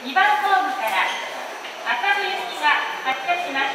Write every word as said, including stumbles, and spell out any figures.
にばんホームから浅部行きが発車します。